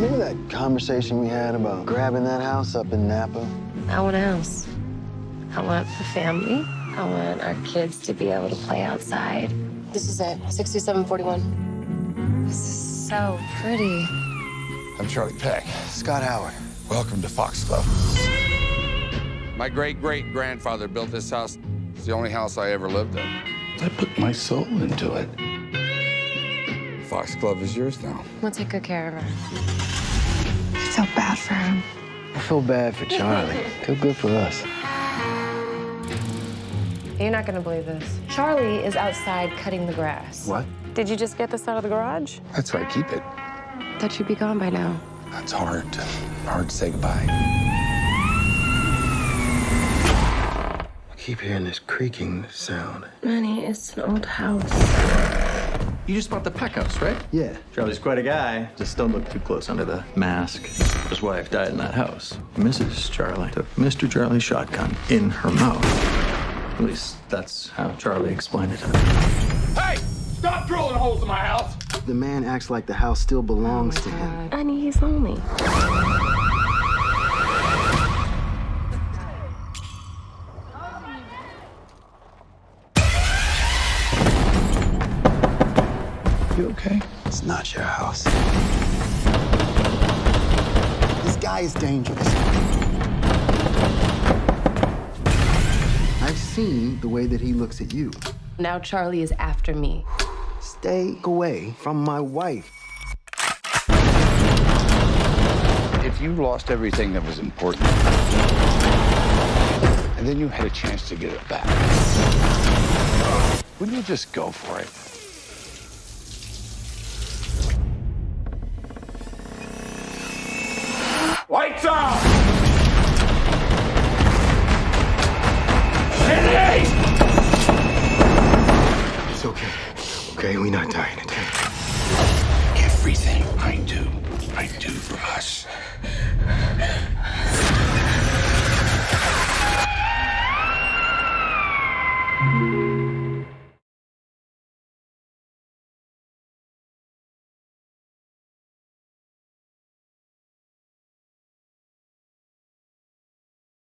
Remember that conversation we had about grabbing that house up in Napa? I want a house. I want a family. I want our kids to be able to play outside. This is it, 6741. This is so pretty. I'm Charlie Peck. Scott Howard. Welcome to Foxglove. My great-great-grandfather built this house. It's the only house I ever lived in. I put my soul into it. Foxglove is yours now. We'll take good care of her. I felt bad for him. I feel bad for Charlie. Feel good for us. You're not gonna believe this. Charlie is outside cutting the grass. What? Did you just get this out of the garage? That's where I keep it. Thought you'd be gone by now. That's hard to say goodbye. I keep hearing this creaking sound. Manny, it's an old house. You just bought the Peck house, right? Yeah. Charlie's quite a guy. Just don't look too close under the mask. His wife died in that house. Mrs. Charlie took Mr. Charlie's shotgun in her mouth. At least that's how Charlie explained it. Hey! Stop drilling holes in my house! The man acts like the house still belongs to him. Honey, he's lonely. You okay? It's not your house. This guy is dangerous. I've seen the way that he looks at you. Now Charlie is after me. Stay away from my wife. If you lost everything that was important, and then you had a chance to get it back, wouldn't you just go for it? Lights out! It's okay. Okay, we're not dying today.